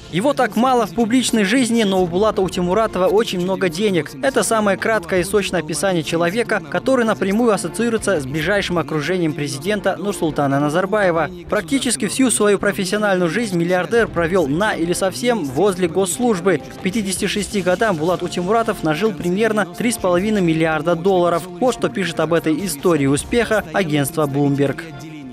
Его так мало в публичной жизни, но у Булата Утемуратова очень много денег. Это самое краткое и сочное описание человека, который напрямую ассоциируется с ближайшим окружением президента Нурсултана Назарбаева. Практически всю свою профессиональную жизнь миллиардер провел на или совсем возле госслужбы. К 56 годам Булат Утемуратов нажил примерно 3,5 миллиарда долларов. Вот что пишет об этой истории успеха агентство Bloomberg.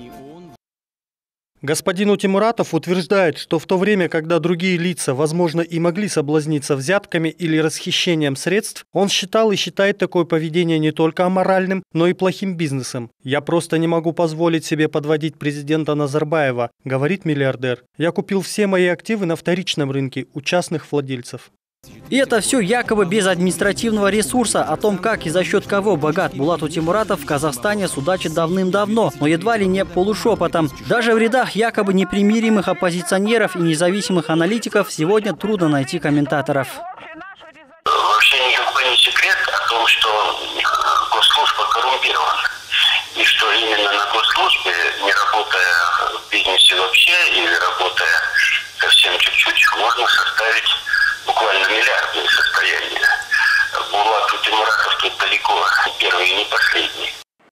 Господин Утемуратов утверждает, что в то время, когда другие лица, возможно, и могли соблазниться взятками или расхищением средств, он считал и считает такое поведение не только аморальным, но и плохим бизнесом. «Я просто не могу позволить себе подводить президента Назарбаева», — говорит миллиардер. «Я купил все мои активы на вторичном рынке у частных владельцев». И это все якобы без административного ресурса. О том, как и за счет кого богат Булат Утемуратов в Казахстане судачит давным-давно, но едва ли не полушепотом. Даже в рядах якобы непримиримых оппозиционеров и независимых аналитиков сегодня трудно найти комментаторов. Вообще никакой не секрет о том, что госслужба коррумпирована. И что именно на госслужбе, не работая в бизнесе вообще или работая совсем чуть-чуть, можно составить буквально миллиардные состояния. Булат Утемуратов тут далеко не первый и не последний.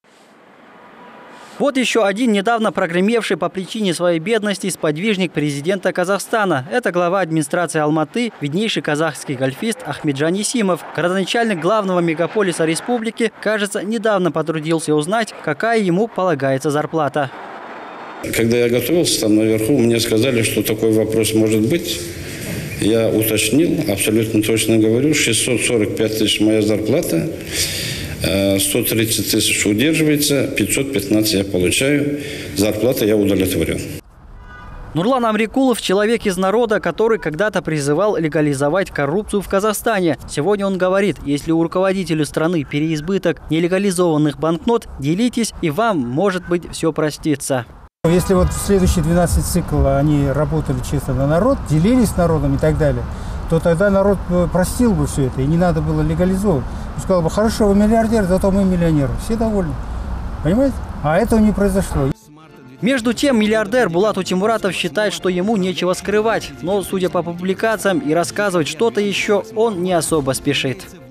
Вот еще один недавно прогремевший по причине своей бедности сподвижник президента Казахстана. Это глава администрации Алматы, виднейший казахский гольфист Ахмеджан Есимов. Городоначальник главного мегаполиса республики, кажется, недавно потрудился узнать, какая ему полагается зарплата. Когда я готовился там наверху, мне сказали, что такой вопрос может быть. Я уточнил, абсолютно точно говорю, 645 тысяч моя зарплата, 130 тысяч удерживается, 515 я получаю, зарплата я удовлетворен. Нурлан Амрикулов – человек из народа, который когда-то призывал легализовать коррупцию в Казахстане. Сегодня он говорит, если у руководителя страны переизбыток нелегализованных банкнот, делитесь, и вам, может быть, все простится. Если вот в следующие 12 циклов они работали честно на народ, делились с народом и так далее, то тогда народ простил бы все это, и не надо было легализовывать. Он сказал бы, хорошо, вы миллиардер, зато мы миллионеры. Все довольны. Понимаете? А этого не произошло. Между тем, миллиардер Булат Утемуратов считает, что ему нечего скрывать. Но, судя по публикациям и рассказывать что-то еще, он не особо спешит.